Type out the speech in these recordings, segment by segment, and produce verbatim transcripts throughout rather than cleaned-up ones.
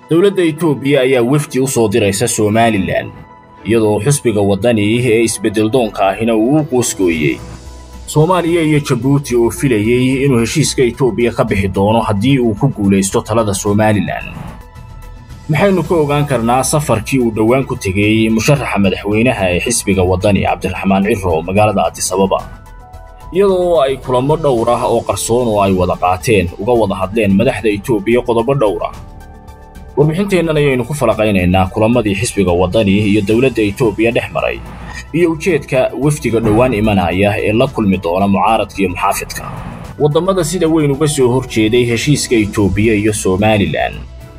dowladda Itoobiya ayaa wafdi u soo diraysa Somaliland iyadoo xisbiga wadani ee isbedel doonka ahina uu qoosgooyay Soomaaliya iyo Djibouti oo filayay inuu heshiiska Itoobiya ka bixi doono haddii uu ku guuleysto talada Somaliland. maxaynu ka ogaan karnaa safarkii uu dhawaan ku tagay musharaxa madaxweynaha ee xisbiga wadani Cabdiraxmaan Ciro magaalada Addis Ababa iyadoo ay kulamo dhowr ah oo qarsoon oo ay wada qaateen uga wada hadleen madaxda Itoobiya qodobo dhowr ah. warbixinteennan ayaynu ku falaqaynaynaa kulamadii xisbiga wadani iyo dowladda Itoobiya dhex maray iyo ujeedka wafdiga dhawaan imanaya ee la kulmi doona mucaaradka iyo muxaafidka wadamada sida weyn uga soo horjeeday heshiiska Itoobiya iyo Somaliland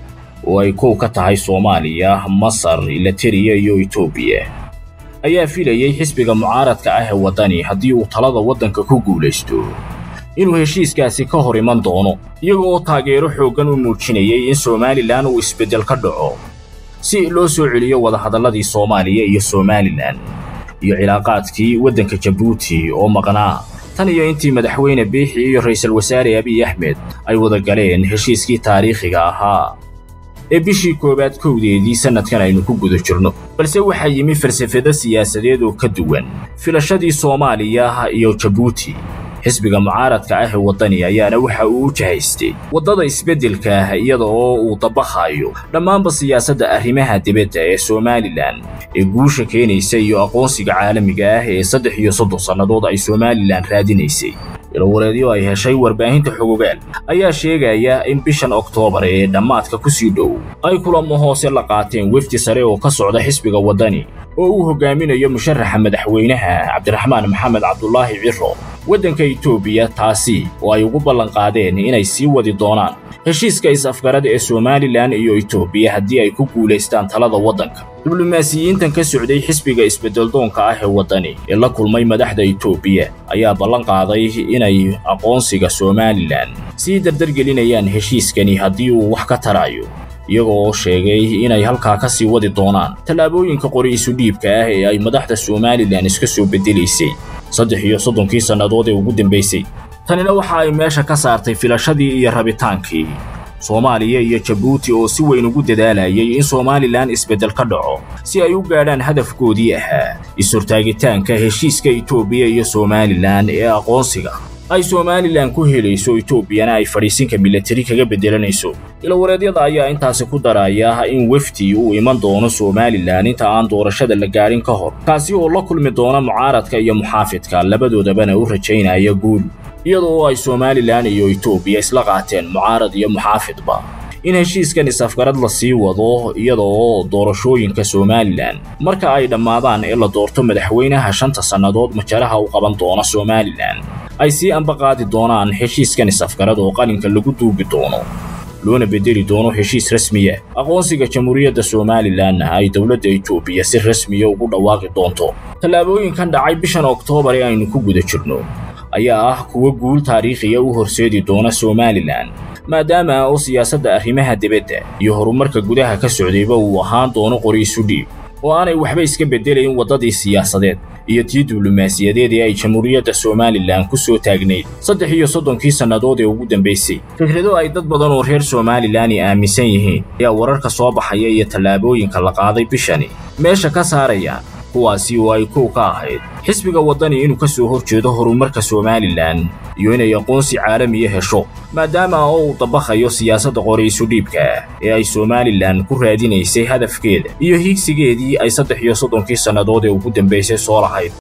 oo ay koow ka tahay Soomaaliya, Masar, Eritrea iyo Itoobiya ayaa filayay xisbiga mucaaradka ah ee wadani haddii uu talada wadanka ku guuleysto inuu heshiiskaasi ka hor iman doono iyagoo taageero xoogan u muujinayay in Somaliland uu isbedel ka dhaco si loo soo celiyo wada hadalladii Soomaaliya iyo Somaliland iyo cilaaqaadkii wadanka Djibouti oo maqnaa tan iyo intii madaxweyne Biixi iyo ra'iisul wasaare Abiy Ahmed ay wada galeen heshiiskii taariikhiga ahaa ee bishii koobaad kowdeedii sanadkan aynu ku guda jirno balse waxa yimi falsafada siyaasadeed oo ka duwan filashadii Soomaaliya iyo Djibouti. xisbiga mucaaradka ah ee wadani ayaana waxa uu jahaystay wadada isbedelka ah iyadoo uu dabaqayo dhammaanba siyaasadda arrimaha dibadda ee Somaliland ee guusha keenaysa iyo aqoonsiga caalamiga ah ee saddex iyo soddon sannadood ay Somaliland raadinaysay. ilwareedyo ay heshay warbaahinta xogogaal ayaa sheegaya in bishan Oktoobar ee dhamaadka ku sii dhow ay kulamo hoose la qaateen wafdi sare oo ka socda xisbiga wadani oo uu hogaaminayo musharaxa madaxweynaha Cabdiraxmaan Maxamed Cabdullaahi Ciro wadanka Itoobiya taasi oo ay ugu ballan qaadeen inay sii wadi doonaan heshiiska is-afgarad ee Somaliland iyo Itoobiya haddii ay ku guuleystaan talada wadanka. diblomaasiyiintan ka socday xisbiga isbedel doonka ah ee wadani ee la kulmay madaxda Itoobiya ayaa ballan qaaday inay aqoonsiga Somaliland sii dardargelinayaan heshiiskani haddii uu wax ka tarayo iyagoo sheegay inay halkaa ka sii wadi doonaan tallaabooyinka qori isu dhiibka ah ee ay madaxda Somaliland iska soo bedelaysay saddex iyo soddonkii sannadood ee ugu dambeysay. tanina waxa ay meesha ka saartay filashadii iyo rabitaankii Soomaaliya iyo Djibouti oo si weyn ugu dadaalayay in Somaliland isbedel ka dhaco si ay u gaadhaan hadafkoodii ahaa isurtaagitaanka heshiiska Itoobiya iyo Somaliland ee aqoonsiga ay Somaliland ku helayso Itoobiyana ay fariisinka military kaga bedelanayso. ilwareedyada ayaa intaasi ku daraya in wafdi uu iman doono Somaliland inta aan doorashada la gaarin ka hor kaasi oo la kulmi doona mucaaradka iyo muxaafidka labadoodabana u rajaynaya guul iyadoo ay Somaliland iyo Itoobiya isla qaateen mucaarad iyo muxaafidba in heshiiskan is-afgarad la sii wado iyadoo doorashooyinka Somaliland marka ay dhamaadaan ee la doorto madaxweynaha shanta sannadood majaraha u qaban doona Somaliland ay si anba qaadi doonaan heshiiskan is-afgarad oo qalinka lagu duubi doono loona bedeli doono heshiis rasmi ah. aqoonsiga jamhuuriyadda Somaliland ay dowladda Itoobiya si rasmi ah ugu dhawaaqi doonto. tallaabooyinkan dhacay bishan Oktoobar ee aynu ku guda jirno ayaa ah kuwa guul taariikhi ah u horseedi doona Somaliland maadaama oo siyaasadda arrimaha dibadda iyo horumarka gudaha ka socdayba uu ahaan doono qori isu dhiib oo aanay waxba iska bedelayn wadadii siyaasadeed iyo tii diblomaasiyadeed ee ay jamhuuriyadda Somaliland ku soo taagnayd saddex iyo soddonkii sannadood ee ugu dambeysay. fikrado ay dad badan oo reer Somaliland aaminsan yihiin ayaa wararka soo baxaya iyo tallaabooyinka la qaaday bishani meesha ka saaraya kuwaasi oo ay koow ka ahayd xisbiga wadani inuu ka soo horjeedo horumarka Somaliland iyo inay aqoonsi caalami ah hesho maadaama uu dabaqayo siyaasadda qori isu dhiibka ee ay Somaliland ku raadinaysay hadafkeeda iyo higsigeedii ay saddex iyo soddonkii sannadood ee ugu dambeysay soo lahayd.